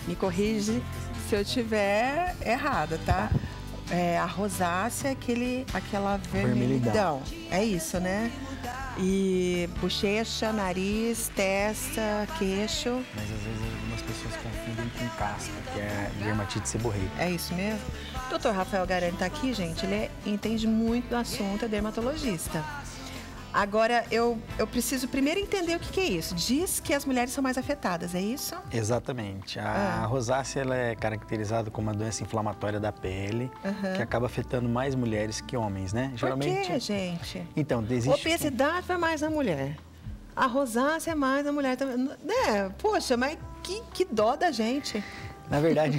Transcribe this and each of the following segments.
Me corrige se eu estiver errada, tá? A rosácea é aquela vermelhidão. É isso, né? E bochecha, nariz, testa, queixo. Mas às vezes algumas pessoas confundem com casca, que é dermatite seborreica. É isso mesmo? O Dr. Rafael Garani tá aqui, gente. Ele entende muito do assunto, é dermatologista. Agora, eu preciso primeiro entender o que é isso. Diz que as mulheres são mais afetadas, é isso? Exatamente. A rosácea ela é caracterizada como uma doença inflamatória da pele, que acaba afetando mais mulheres que homens, né? Geralmente... Por quê, gente? Então, existe... Obesidade vai mais na mulher. A rosácea é mais na mulher também. Né? Poxa, mas que dó da gente. Na verdade...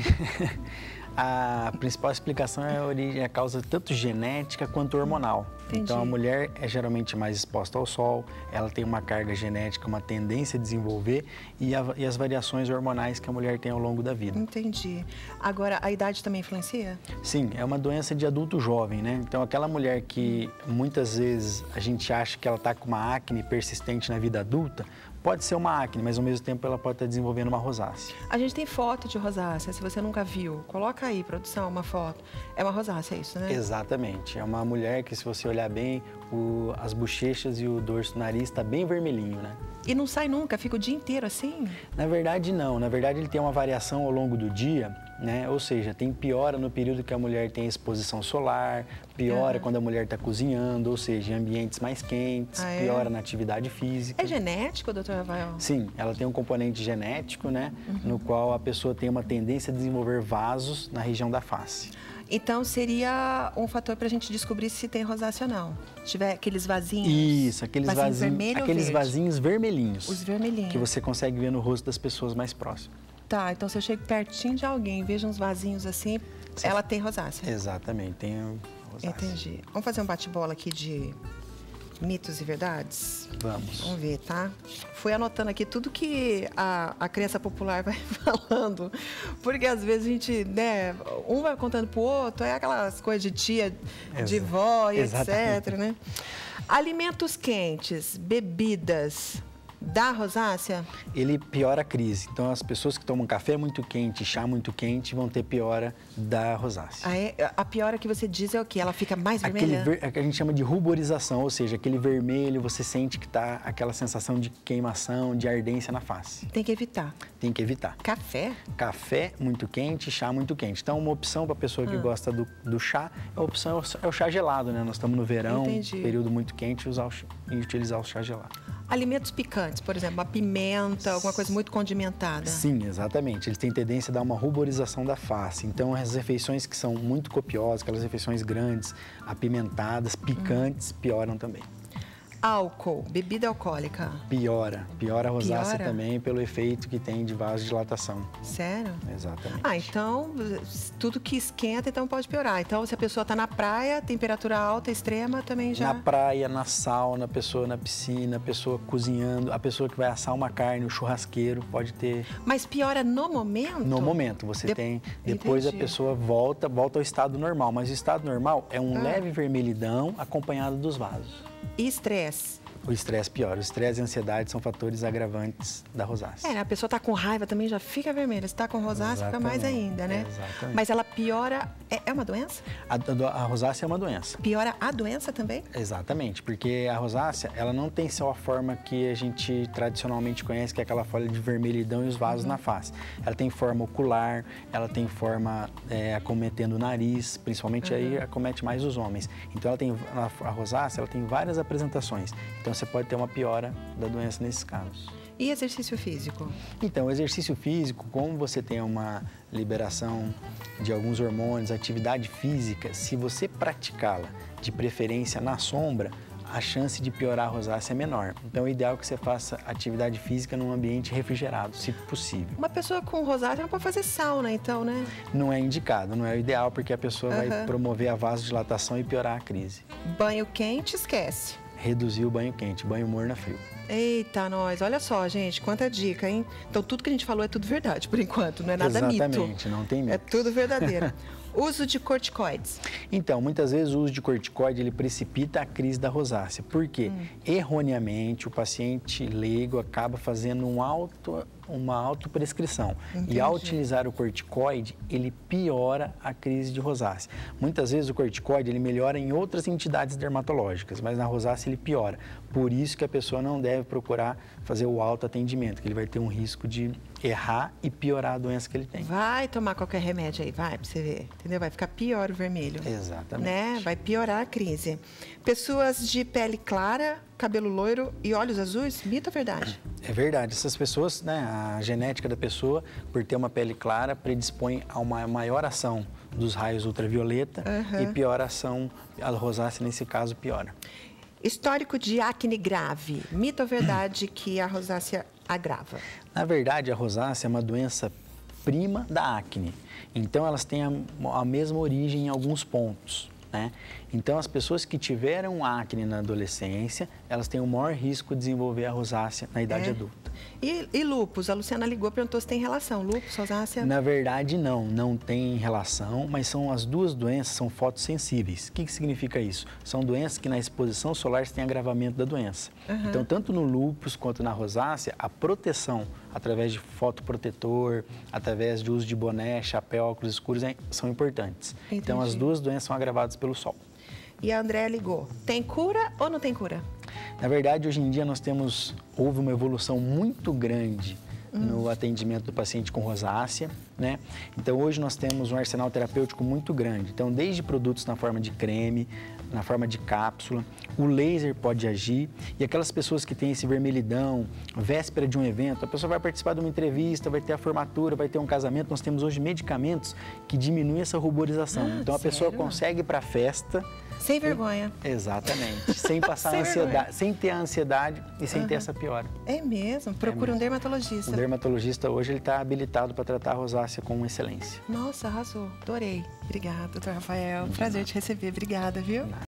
A principal explicação é a causa tanto genética quanto hormonal. Entendi. Então, a mulher é geralmente mais exposta ao sol, ela tem uma carga genética, uma tendência a desenvolver e as variações hormonais que a mulher tem ao longo da vida. Entendi. Agora, a idade também influencia? Sim, é uma doença de adulto jovem, né? Então, aquela mulher que muitas vezes a gente acha que ela está com uma acne persistente na vida adulta, pode ser uma acne, mas ao mesmo tempo ela pode estar desenvolvendo uma rosácea. A gente tem foto de rosácea, se você nunca viu, coloca aí, produção, uma foto. É uma rosácea, é isso, né? Exatamente. É uma mulher que, se você olhar bem, as bochechas e o dorso do nariz está bem vermelhinho, né? E não sai nunca? Fica o dia inteiro assim? Na verdade, não. Na verdade, ele tem uma variação ao longo do dia, né? Ou seja, tem piora no período que a mulher tem exposição solar, piora quando a mulher está cozinhando, ou seja, em ambientes mais quentes, piora na atividade física. É genético, doutor Rafael? Sim, ela tem um componente genético, né? No qual a pessoa tem uma tendência a desenvolver vasos na região da face. Então, seria um fator para a gente descobrir se tem rosácea ou não. Se tiver aqueles vasinhos. Isso, aqueles vasinhos vermelhinhos. Os vermelhinhos. Que você consegue ver no rosto das pessoas mais próximas. Tá, então se eu chego pertinho de alguém e vejo uns vasinhos assim, ela tem rosácea. Exatamente, tem rosácea. Entendi. Vamos fazer um bate-bola aqui de mitos e verdades? Vamos. Vamos ver, tá? Fui anotando aqui tudo que a crença popular vai falando, porque às vezes a gente, né, um vai contando pro outro, é aquelas coisas de tia, de vó e etc, né? Alimentos quentes, bebidas, dá rosácea? Ele piora a crise. Então, as pessoas que tomam café muito quente, chá muito quente, vão ter piora da rosácea. A piora que você diz é o quê? Ela fica mais vermelha? A gente chama de ruborização, ou seja, aquele vermelho, você sente que tá aquela sensação de queimação, de ardência na face. Tem que evitar. Tem que evitar. Café? Café muito quente, chá muito quente. Então, uma opção para a pessoa que gosta do chá, a opção é o chá gelado, né? Nós estamos no verão, período muito quente, utilizar o chá gelado. Alimentos picantes, por exemplo, uma pimenta, alguma coisa muito condimentada. Sim, exatamente. Eles têm tendência a dar uma ruborização da face. Então, as refeições que são muito copiosas, aquelas refeições grandes, apimentadas, picantes, pioram também. Álcool, bebida alcoólica. Piora a rosácea também pelo efeito que tem de vasodilatação. Sério? Exatamente. Então, tudo que esquenta, então pode piorar. Então, se a pessoa está na praia, temperatura alta, extrema, também já... Na praia, na sauna, a pessoa na piscina, a pessoa cozinhando, a pessoa que vai assar uma carne, o churrasqueiro, pode ter... Mas piora no momento? No momento, você tem... Depois a pessoa volta ao estado normal, mas o estado normal é um leve vermelhidão acompanhado dos vasos. E estresse? O estresse piora. O estresse e a ansiedade são fatores agravantes da rosácea. A pessoa está com raiva também já fica vermelha. Se está com rosácea, fica mais ainda, né? Exatamente. Mas ela piora... É uma doença? A rosácea é uma doença. Piora a doença também? Exatamente, porque a rosácea, ela não tem só a forma que a gente tradicionalmente conhece, que é aquela folha de vermelhidão e os vasos na face. Ela tem forma ocular, ela tem forma acometendo o nariz, principalmente aí acomete mais os homens. Então, a rosácea, ela tem várias apresentações. Então, você pode ter uma piora da doença nesses casos. E exercício físico? Então, o exercício físico, como você tem uma liberação de alguns hormônios, atividade física, se você praticá-la de preferência na sombra, a chance de piorar a rosácea é menor. Então, o ideal é que você faça atividade física num ambiente refrigerado, se possível. Uma pessoa com rosácea não pode fazer sauna, então, né? Não é indicado, não é o ideal, porque a pessoa vai promover a vasodilatação e piorar a crise. Banho quente, esquece. Reduzir o banho quente, banho morno a frio. Eita, nós. Olha só, gente, quanta dica, hein? Então, tudo que a gente falou é tudo verdade, por enquanto, não é nada mito. Exatamente, não tem mito. É tudo verdadeiro. Uso de corticoides. Então, muitas vezes o uso de corticoide, ele precipita a crise da rosácea. Por quê? Erroneamente, o paciente leigo acaba fazendo uma autoprescrição. Entendi. E ao utilizar o corticoide, ele piora a crise de rosácea. Muitas vezes o corticoide, ele melhora em outras entidades dermatológicas, mas na rosácea ele piora. Por isso que a pessoa não deve procurar fazer o autoatendimento, que ele vai ter um risco de errar e piorar a doença que ele tem. Vai tomar qualquer remédio aí, vai, pra você ver, entendeu? Vai ficar pior o vermelho. Exatamente. Né? Vai piorar a crise. Pessoas de pele clara, cabelo loiro e olhos azuis, mito ou verdade? É verdade. Essas pessoas, né, a genética da pessoa, por ter uma pele clara, predispõe a uma maior ação dos raios ultravioleta e pior ação, a rosácea nesse caso piora. Histórico de acne grave, mito ou verdade que a rosácea agrava? Na verdade, a rosácea é uma doença prima da acne. Então, elas têm a mesma origem em alguns pontos, né? Então, as pessoas que tiveram acne na adolescência, elas têm o maior risco de desenvolver a rosácea na idade adulta. E lúpus? A Luciana ligou e perguntou se tem relação. Lúpus, rosácea? Na verdade, não tem relação, mas são as duas doenças, são fotossensíveis. O que significa isso? São doenças que na exposição solar tem agravamento da doença. Então, tanto no lúpus quanto na rosácea, a proteção através de fotoprotetor, através de uso de boné, chapéu, óculos escuros, são importantes. Entendi. Então, as duas doenças são agravadas pelo sol. E a Andréa ligou. Tem cura ou não tem cura? Na verdade, hoje em dia houve uma evolução muito grande no atendimento do paciente com rosácea, né? Então, hoje nós temos um arsenal terapêutico muito grande. Então, desde produtos na forma de creme, na forma de cápsula, o laser pode agir e aquelas pessoas que têm esse vermelhidão, véspera de um evento, a pessoa vai participar de uma entrevista, vai ter a formatura, vai ter um casamento, nós temos hoje medicamentos que diminuem essa ruborização. Então, a pessoa consegue ir para a festa... Sem vergonha. Exatamente. Sem passar Sem ansiedade, vergonha. sem ter a ansiedade e sem ter essa piora. É mesmo? Procura um dermatologista. O dermatologista hoje ele está habilitado para tratar a rosácea com excelência. Nossa, arrasou. Adorei. Obrigada, doutor Rafael. Prazer te receber. Obrigada, viu?